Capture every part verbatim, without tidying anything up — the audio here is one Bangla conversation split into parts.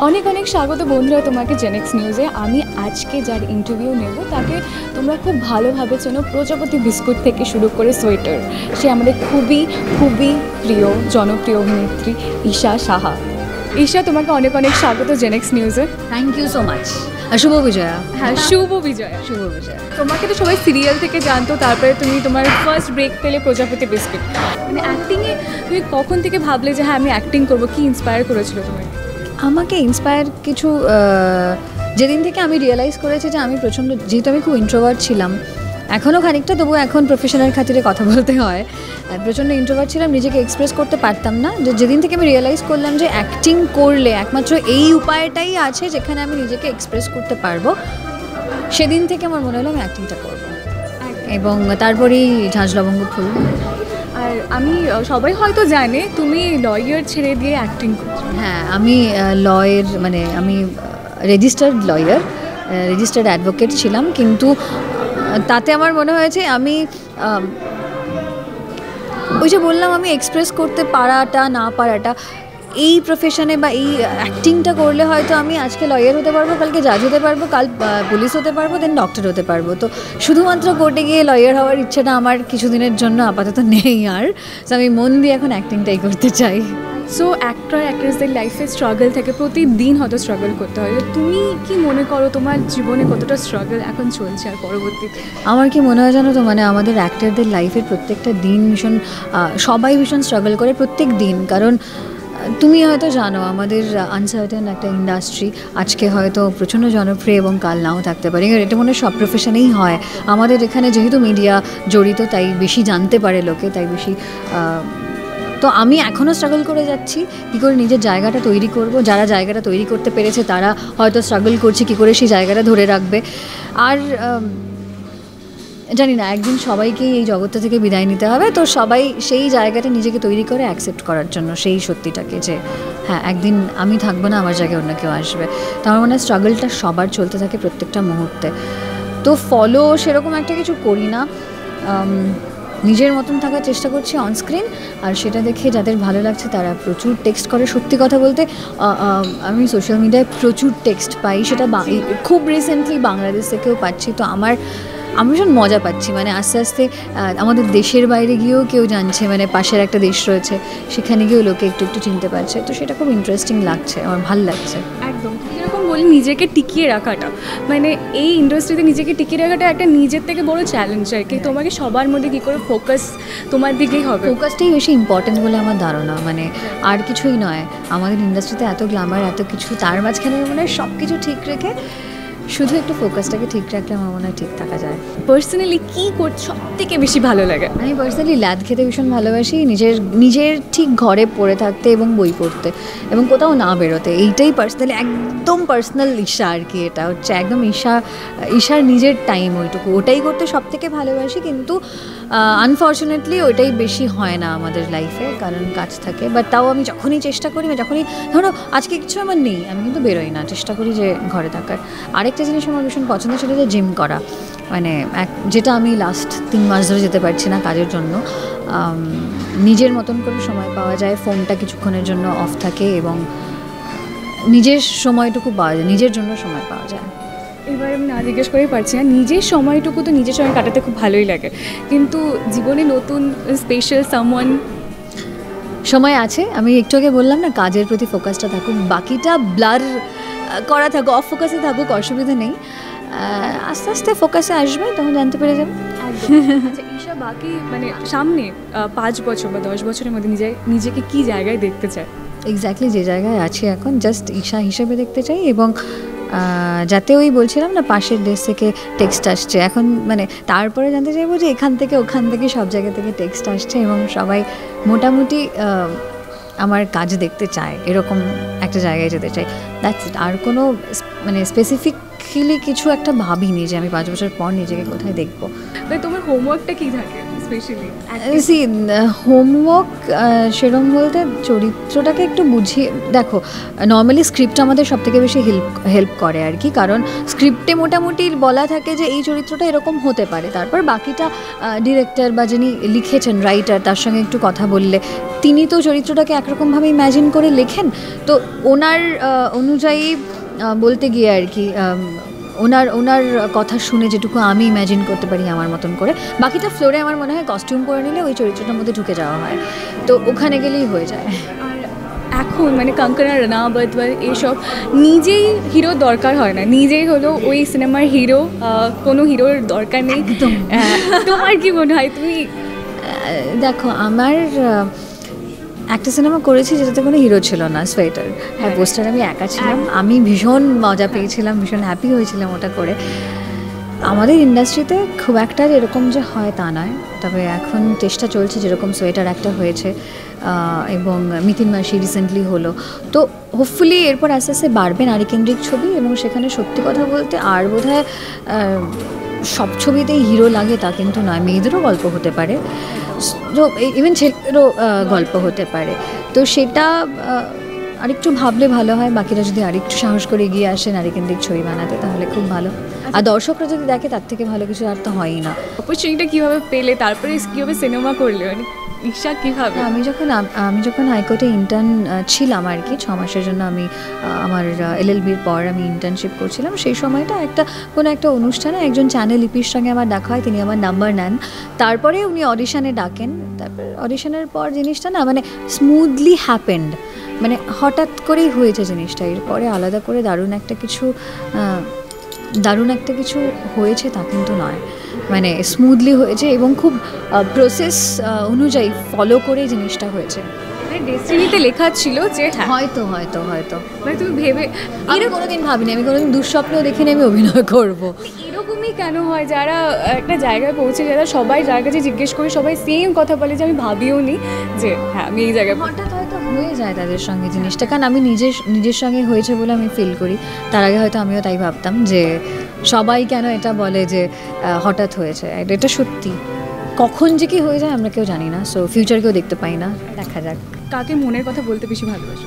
অনেক অনেক স্বাগত বন্ধুরা তোমাকে জেনেক্স নিউজে। আমি আজকে যার ইন্টারভিউ নেব তাকে তোমরা খুব ভালোভাবে চেনো, প্রজাপতি বিস্কুট থেকে শুরু করে সোয়েটার। সে আমাদের খুবই খুবই প্রিয় জনপ্রিয় অভিনেত্রী ঈশা সাহা। ঈশা, তোমাকে অনেক অনেক স্বাগত জেনেক্স নিউজে। Thank you so much. আর শুভ বিজয়া। হ্যাঁ, শুভ বিজয়া। শুভ বিজয়া। তোমাকে তো সবাই সিরিয়াল থেকে জানতো, তারপরে তুমি তোমার ফার্স্ট ব্রেক পেলে প্রজাপতি বিস্কুট। মানে অ্যাক্টিংয়ে তুমি কখন থেকে ভাবলে যে হ্যাঁ আমি অ্যাক্টিং করবো? কি ইন্সপায়ার করেছিল তোমাকে? আমাকে ইন্সপায়ার কিছু যেদিন থেকে আমি রিয়েলাইজ করেছি যে আমি প্রচণ্ড, যেহেতু আমি খুব ইন্ট্রোভার্ট ছিলাম, এখনও খানিকটা, তবু এখন প্রফেশনাল খাতিরে কথা বলতে হয়, প্রচণ্ড ইন্ট্রোভার্ট ছিলাম, নিজেকে এক্সপ্রেস করতে পারতাম না। যে যেদিন থেকে আমি রিয়েলাইজ করলাম যে অ্যাক্টিং করলে একমাত্র এই উপায়টাই আছে যেখানে আমি নিজেকে এক্সপ্রেস করতে পারবো, সেদিন থেকে আমার মনে হলো আমি অ্যাক্টিংটা করবো। এবং তারপরেই ঝাঁঝ লবঙ্গ ফুল। আর আমি সবাই হয়তো জানে তুমি লয়ার ছেড়ে দিয়ে অ্যাক্টিং করছো। হ্যাঁ, আমি লয়ের মানে আমি রেজিস্টার্ড লয়ার, রেজিস্টার্ড অ্যাডভোকেট ছিলাম, কিন্তু তাতে আমার মনে হয়েছে আমি ওই যে বললাম আমি এক্সপ্রেস করতে পারাটা না পারাটা এই প্রফেশনে বা এই অ্যাক্টিংটা করলে হয়তো আমি আজকে লয়ার হতে পারবো, কালকে জাজ হতে পারবো, কাল পুলিশ হতে পারবো, দেন ডক্টর হতে পারবো। তো শুধুমাত্র কোর্টে গিয়ে লয়ার হওয়ার ইচ্ছেটা আমার কিছুদিনের জন্য আপাতত নেই আর। সো আমি মন দিয়ে এখন অ্যাক্টিংটাই করতে চাই। সো অ্যাক্টর অ্যাক্ট্রেসদের লাইফে স্ট্রাগল থাকে, প্রতিদিন হয়তো স্ট্রাগল করতে হয়। তুমি কি মনে করো তোমার জীবনে কতটা স্ট্রাগল এখন চলছে আর পরবর্তীতে? আমার কি মনে হয় জানো তো, মানে আমাদের অ্যাক্টরদের লাইফের প্রত্যেকটা দিন ভীষণ, সবাই ভীষণ স্ট্রাগল করে প্রত্যেক দিন। কারণ তুমি হয়তো জানো আমাদের আনসার্টেন একটা ইন্ডাস্ট্রি, আজকে হয়তো প্রচণ্ড জনপ্রিয় এবং কাল নাও থাকতে পারে। এটা মনে হয় সব প্রফেশনেই হয়। আমাদের এখানে যেহেতু মিডিয়া জড়িত, তাই বেশি জানতে পারে লোকে, তাই বেশি। তো আমি এখনও স্ট্রাগল করে যাচ্ছি কী করে নিজের জায়গাটা তৈরি করব। যারা জায়গাটা তৈরি করতে পেরেছে তারা হয়তো স্ট্রাগল করছে কী করে সেই জায়গাটা ধরে রাখবে। আর জানি না, একদিন সবাইকেই এই জগৎটা থেকে বিদায় নিতে হবে, তো সবাই সেই জায়গাটা নিজেকে তৈরি করে অ্যাকসেপ্ট করার জন্য সেই সত্যিটাকে যে হ্যাঁ একদিন আমি থাকবো না, আমার জায়গায় অন্য কেউ আসবে। তো আমার মনে হয় স্ট্রাগলটা সবার চলতে থাকে প্রত্যেকটা মুহূর্তে। তো ফলো সেরকম একটা কিছু করি না, নিজের মতন থাকার চেষ্টা করছি অনস্ক্রিন। আর সেটা দেখে যাদের ভালো লাগছে তারা প্রচুর টেক্সট করে। সত্যি কথা বলতে আমি সোশ্যাল মিডিয়ায় প্রচুর টেক্সট পাই, সেটা খুব রিসেন্টলি বাংলাদেশ থেকেও পাচ্ছি। তো আমার আমি ভীষণ মজা পাচ্ছি, মানে আস্তে আস্তে আমাদের দেশের বাইরে গিয়েও কেউ জানছে, মানে পাশের একটা দেশ রয়েছে সেখানে গিয়েও লোকে একটু একটু চিনতে পারছে। তো সেটা খুব ইন্টারেস্টিং লাগছে, আমার ভালো লাগছে। একদম যেরকম বলি নিজেকে টিকিয়ে রাখাটা, মানে এই ইন্ডাস্ট্রিতে নিজেকে টিকিয়ে রাখাটা একটা নিজের থেকে বড় চ্যালেঞ্জ আর কি। তোমাকে সবার মধ্যে কী করে ফোকাস তোমার দিকেই হবে, ফোকাসটাই বেশি ইম্পর্টেন্ট বলে আমার ধারণা। মানে আর কিছুই নয়, আমাদের ইন্ডাস্ট্রিতে এত গ্ল্যামার, এত কিছু, তার মাঝখানে মানে সব কিছু ঠিক রেখে শুধু একটু ফোকাসটাকে ঠিক রাখলে আমার মনে হয় ঠিক থাকা যায়। পার্সোনালি কী করতে সব থেকে বেশি ভালো লাগে? আমি পার্সোনালি ল্যাদ খেতে ভীষণ ভালোবাসি, নিজের নিজের ঠিক ঘরে পড়ে থাকতে এবং বই পড়তে এবং কোথাও না বেরোতে। এইটাই পার্সোনালি একদম পার্সোনাল ঈশা আর কি। এটা হচ্ছে একদম ঈশা, ঈশার নিজের টাইম ওইটুকু, ওটাই করতে সব থেকে ভালোবাসি। কিন্তু আনফর্চুনেটলি ওইটাই বেশি হয় না আমাদের লাইফে, কারণ কাজ থাকে। বাট তাও আমি যখনই চেষ্টা করি, যখনই ধরো আজকে কিছু আমার নেই, আমি কিন্তু বেরোই না, চেষ্টা করি যে ঘরে থাকার। আরেকটা জিনিস আমার ভীষণ পছন্দ ছিল যে জিম করা, মানে এক যেটা আমি লাস্ট তিন মাস ধরে যেতে পারছি না কাজের জন্য। নিজের মতন করে সময় পাওয়া যায়, ফোনটা কিছুক্ষণের জন্য অফ থাকে এবং নিজের সময়টুকু পাওয়া যায়, নিজের জন্য সময় পাওয়া যায়। এবার আমি না জিজ্ঞেস করেই পারছি না, নিজের সময়টুকু তো নিজের সময় কাটাতে খুব ভালোই লাগে, কিন্তু জীবনে নতুন স্পেশাল সামওয়ান সময় আছে। আমি একটু আগে বললাম না, কাজের প্রতি ফোকাসটা থাকুক, বাকিটা ব্লার করা থাকুক, অফ ফোকাসে থাকুক, অসুবিধা নেই। আস্তে আস্তে ফোকাসে আসবে, তখন জানতে পেরে যাবে। আচ্ছা ঈশা, বাকি মানে সামনে পাঁচ বছর বা দশ বছরের মধ্যে নিজে নিজেকে কী জায়গায় দেখতে চায়? এক্স্যাক্টলি যে জায়গায় আছি এখন, জাস্ট ঈশা হিসেবে দেখতে চাই। এবং যাতে ওই বলছিলাম না পাশের দেশ থেকে টেক্সট আসছে এখন, মানে তারপরে জানতে চাইবো যে এখান থেকে ওখান থেকে সব জায়গা থেকে টেক্সট আসছে এবং সবাই মোটামুটি আমার কাজ দেখতে চায়, এরকম একটা জায়গায় যেতে চাই। That's it. আর কোনো মানে স্পেসিফিকলি কিছু একটা ভাবিনি যে আমি পাঁচ বছর পর নিজেকে কোথায় দেখবো। তোমার হোমওয়ার্কটা কী থাকে? স্পেশালি? সি হোমওয়ার্ক সেরম বলতে চরিত্রটাকে একটু বুঝিয়ে দেখো, নর্মালি স্ক্রিপ্ট আমাদের সব থেকে বেশি হেল্প হেল্প করে আর কি, কারণ স্ক্রিপ্টে মোটামুটি বলা থাকে যে এই চরিত্রটা এরকম হতে পারে, তারপর বাকিটা ডিরেক্টর বা যিনি লিখেছেন রাইটার তার সঙ্গে একটু কথা বললে, তিনি তো চরিত্রটাকে একরকমভাবে ইম্যাজিন করে লেখেন, তো ওনার অনুযায়ী বলতে গিয়ে আর কি ওনার ওনার কথা শুনে যেটুকু আমি ইম্যাজিন করতে পারি আমার মতন করে, বাকিটা ফ্লোরে আমার মনে হয় কস্টিউম করে নিলে ওই চরিত্রটার মধ্যে ঢুকে যাওয়া হয়, তো ওখানে গেলেই হয়ে যায়। আর এখন মানে কঙ্কনা রানাওয়াত বা এইসব নিজেই হিরো দরকার হয় না, নিজেই হলো ওই সিনেমার হিরো, কোনো হিরোর দরকার নেই। তোমার কি মনে হয়? তুমি দেখো, আমার একটা সিনেমা করেছি যেটাতে কোনো হিরো ছিল না, সোয়েটার, হ্যাঁ পোস্টার আমি একা ছিলাম, আমি ভীষণ মজা পেয়েছিলাম, ভীষণ হ্যাপি হয়েছিলাম ওটা করে। আমাদের ইন্ডাস্ট্রিতে খুব একটা এরকম যে হয় তা নয়, তবে এখন চেষ্টা চলছে, যেরকম সোয়েটার একটা হয়েছে এবং মিতিন মাসি রিসেন্টলি হলো, তো হোপফুলি এরপর আস্তে আস্তে বাড়বে নারীকেন্দ্রিক ছবি, এবং সেখানে সত্যি কথা বলতে আর বোধহয় সব ছবিতেই হিরো লাগে তা কিন্তু নয়, মেয়েদেরও গল্প হতে পারে, তো ইভেন ছেলেদেরও গল্প হতে পারে, তো সেটা আরেকটু ভাবলে ভালো হয়, বাকিরা যদি আরেকটু সাহস করে এগিয়ে আসে নারীকেন্দ্রিক ছবি বানাতে তাহলে খুব ভালো, আর দর্শকরা যদি দেখে তার থেকে ভালো কিছু আর তো হয়ই না। অপরচুনিটিটা কীভাবে পেলে, তারপরে কীভাবে সিনেমা করলে, মানে ঈশা কীভাবে? আমি যখন আমি যখন হাইকোর্টে ইন্টার্ন ছিলাম আর কি, ছ মাসের জন্য আমি আমার এলএলবির পর আমি ইন্টার্নশিপ করছিলাম, সেই সময়টা একটা কোনো একটা অনুষ্ঠানে একজন চ্যানেল লিপির সঙ্গে আমার দেখা হয়, তিনি আমার নাম্বার নেন, তারপরে উনি অডিশনে ডাকেন, তারপর অডিশনের পর জিনিসটা না মানে স্মুথলি হ্যাপেন্ড, মানে হঠাৎ করেই হয়েছে জিনিসটা, এরপরে আলাদা করে দারুণ একটা কিছু দারুণ একটা কিছু হয়েছে তা কিন্তু নয়, মানে স্মুথলি হয়েছে এবং খুব প্রসেস অনুযায়ী ফলো করে জিনিসটা হয়েছে। ডেস্টিনিতে লেখা ছিল যে হয়তো হয়তো হয়তো মানে তুমি ভেবে, আমি কোনোদিন ভাবিনি, আমি কোনোদিন দুঃস্বপ্নেও দেখিনি আমি অভিনয় করবো। এরকমই কেন হয়, যারা একটা জায়গায় পৌঁছে, যারা সবাই যার কাছে জিজ্ঞেস করে সবাই সেম কথা বলে যে আমি ভাবিও নি যে হ্যাঁ আমি এই জায়গায়, হঠাৎ হয়তো হয়ে যায় তাদের সঙ্গে জিনিসটা, কারণ আমি নিজের নিজের সঙ্গে হয়েছে বলে আমি ফিল করি, তার আগে হয়তো আমিও তাই ভাবতাম যে সবাই কেন এটা বলে যে হঠাৎ হয়েছে, এটা সত্যি, কখন যে কি হয়ে যায় আমরা কেউ জানি না, সো ফিউচার কেউ দেখতে পাই না, দেখা যাক। কাকে মনের কথা বলতে বেশি ভালোবাসো?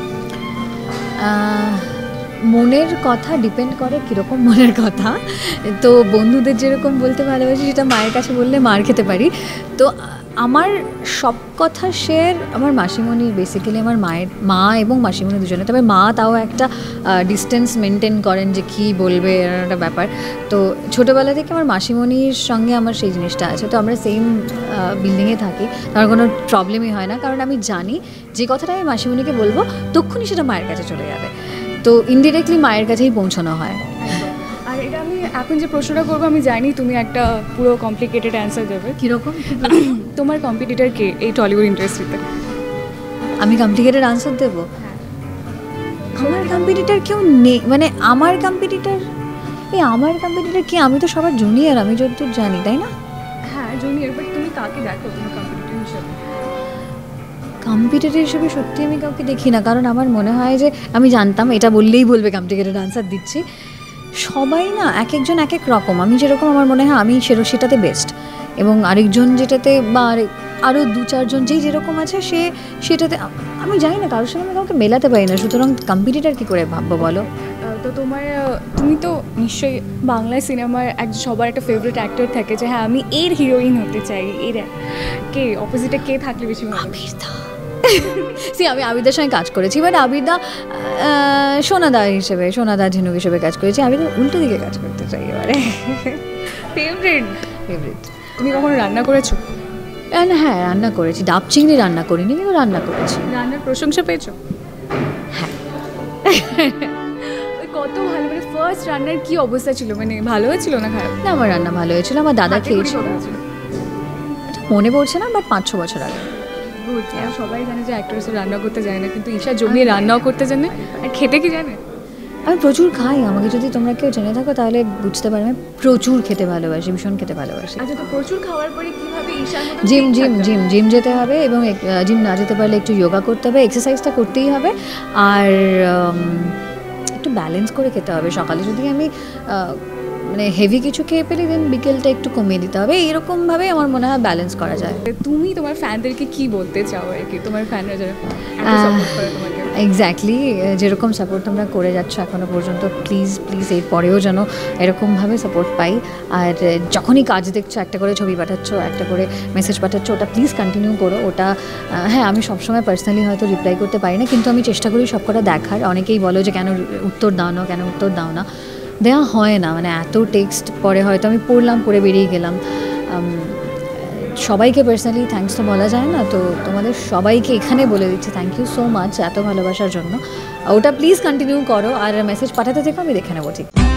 মনের কথা ডিপেন্ড করে কীরকম মনের কথা, তো বন্ধুদের যেরকম বলতে ভালোবাসি সেটা মায়ের কাছে বললে মার খেতে পারি, তো আমার সব কথা শেয়ার আমার মাসিমণি, বেসিক্যালি আমার মায়ের মা এবং মাসিমণি দুজনে, তবে মা তাও একটা ডিস্টেন্স মেনটেন করেন যে কী বলবে এরকম একটা ব্যাপার, তো ছোটোবেলা থেকে আমার মাসিমণির সঙ্গে আমার সেই জিনিসটা আছে, তো আমরা সেম বিল্ডিংয়ে থাকি, আমার কোনো প্রবলেমই হয় না, কারণ আমি জানি যে কথাটা আমি মাসিমণিকে বলবো তক্ষুনি সেটা মায়ের কাছে চলে যাবে, তো ইনডিরেক্টলি মায়ের কাছেই পৌঁছানো হয়। আর এটা আমি এখন যে প্রশ্নটা করবো আমি জানি তুমি একটা পুরো কমপ্লিকেটেড অ্যান্সার দেবে, কীরকম? তোমার কম্পিটিটর কে এই টলিউড ইন্ডাস্ট্রিতে? আমি কমপ্লিকেটেড আনসার দেবো? আমার কম্পিটিটর কেউ নেই, মানে আমার কম্পিটিটর এই আমার কম্পিটিটর কি, আমি তো সবার জুনিয়র, আমি যতদূর জানি, তাই না? হ্যাঁ জুনিয়র, বাট তুমি কাকে দেখো তোমার কম্পিটিটর হিসেবে? কম্পিটিটর হিসেবে সত্যি আমি কাউকে দেখি না, কারণ আমার মনে হয় যে আমি জানতাম এটা বললেই বলবে কমপ্লিকেটেড আনসার দিচ্ছি, সবাই না এক একজন এক এক রকম, আমি যেরকম আমার মনে হয় আমি সেরকম সেটাতে বেস্ট, এবং আরেকজন যেটাতে বা আরও দু চারজন যেই যেরকম আছে সে সেটাতে, আমি জানি না কারোর সঙ্গে আমি কাউকে মেলাতে পারি না, সুতরাং কম্পিটিটর কী করে ভাববো বলো? তো তোমার তুমি তো নিশ্চয়ই বাংলা সিনেমার এক সবার একটা ফেভারিট অ্যাক্টর থাকে যে হ্যাঁ আমি এর হিরোইন হতে চাই, এর কে অপোজিটে কে থাকলে বেশি ভালো? আবির্দা। সি আমি আবিদার সঙ্গে কাজ করেছি, বাট আবিদা সোনাদা হিসেবে, সোনাদা ঝিনুক হিসেবে কাজ করেছি, আবিদা উল্টো দিকে কাজ করতে চাই এবারে। ফেভারিট ফেভারিট তুমি কখনো রান্না করেছো? হ্যাঁ রান্না করেছি, ডাব চিংড়ি রান্না করিনি কিন্তু রান্না করেছি। রান্নার প্রশংসা পেয়েছো? হ্যাঁ। কত ভালো, মানে ফার্স্ট রান্নার কি অবস্থা ছিল, মানে ভালো হয়েছিল না খারাপ? না আমার রান্না ভালো হয়েছিল, আমার দাদা খেয়েছিল, মনে পড়ছে না, বাট পাঁচ ছ বছর আগে। সবাই জানে যে অ্যাক্ট্রেসরা রান্না করতে জানে না, কিন্তু ঈশা জমিয়ে রান্নাও করতে জানে, আর খেতে কি জানে? আমি প্রচুর খাই, আমাকে যদি তোমরা কেউ জেনে থাকো তাহলে বুঝতে পারবে, আমি প্রচুর খেতে ভালোবাসি, ভীষণ খেতে ভালোবাসি। আচ্ছা তো প্রচুর খাওয়ার পরে কিভাবে ঈশার মতো? জিম জিম জিম জিম যেতে হবে, এবং জিম না যেতে পারলে একটু যোগা করতে হবে, এক্সারসাইজটা করতেই হবে, আর একটু ব্যালেন্স করে খেতে হবে। সকালে যদি আমি মানে হেভি কিছু খেয়ে পেলে দেন বিকেলটা একটু কমিয়ে দিতে হবে, এরকমভাবে আমার মনে হয় ব্যালেন্স করা যায়। তুমি তোমার ফ্যানদেরকে কি বলতে চাও আর কি, তোমার ফ্যানরা যারা এত support করে তোমাকে? এক্স্যাক্টলি, যেরকম সাপোর্ট তোমরা করে যাচ্ছ এখনও পর্যন্ত, প্লিজ প্লিজ এর পরেও যেন এরকমভাবে সাপোর্ট পাই। আর যখনই কাজ দেখছো, একটা করে ছবি পাঠাচ্ছ, একটা করে মেসেজ পাঠাচ্ছ, ওটা প্লিজ কন্টিনিউ করো। ওটা হ্যাঁ, আমি সবসময় পার্সোনালি হয়তো রিপ্লাই করতে পারি না, কিন্তু আমি চেষ্টা করি সবকটা দেখার। অনেকেই বলো যে কেন উত্তর দাও না, কেন উত্তর দাও না, দেওয়া হয় না, মানে এত টেক্সট পরে হয়তো আমি পড়লাম, পড়ে বেরিয়ে গেলাম। সবাইকে পার্সোনালি থ্যাঙ্কস তো বলা যায় না, তো তোমাদের সবাইকে এখানে বলে দিচ্ছি থ্যাংক ইউ সো মাচ এত ভালোবাসার জন্য। ওটা প্লিজ কন্টিনিউ করো, আর মেসেজ পাঠাতে থেকো, আমি দেখে নেবো ঠিক।